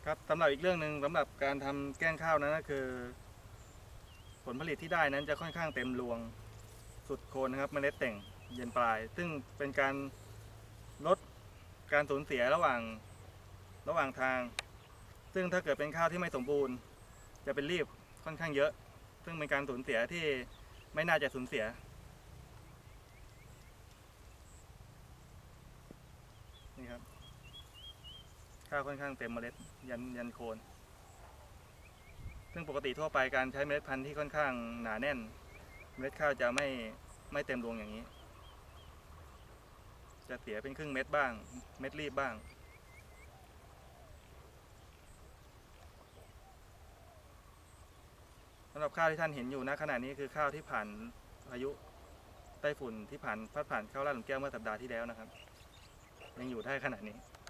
ครับสำหรับอีกเรื่องหนึ่งสำหรับการทำแกล้งข้าวนั้นก็คือผลผลิตที่ได้นั้นจะค่อนข้างเต็มรวงสุดโคนนะครับเมล็ดแต่งเย็นปลายซึ่งเป็นการลดการสูญเสียระหว่างทางซึ่งถ้าเกิดเป็นข้าวที่ไม่สมบูรณ์จะเป็นรีบค่อนข้างเยอะซึ่งเป็นการสูญเสียที่ไม่น่าจะสูญเสียนี่ครับข้าวค่อนข้างเต็มเมล็ดยันโคนซึ่งปกติทั่วไปการใช้เมล็ดพันธุ์ที่ค่อนข้างหนาแน่นเมล็ดข้าวจะไม่เต็มรวงอย่างนี้จะเสียเป็นครึ่งเม็ดบ้างเม็ดรีบบ้างสำหรับข้าวที่ท่านเห็นอยู่ณขณะนี้คือข้าวที่ผ่านพายุไต้ฝุ่นที่พัดผ่านเข้าลาดหลุมแก้วเมื่อสัปดาห์ที่แล้วนะครับยังอยู่ได้ขนาดนี้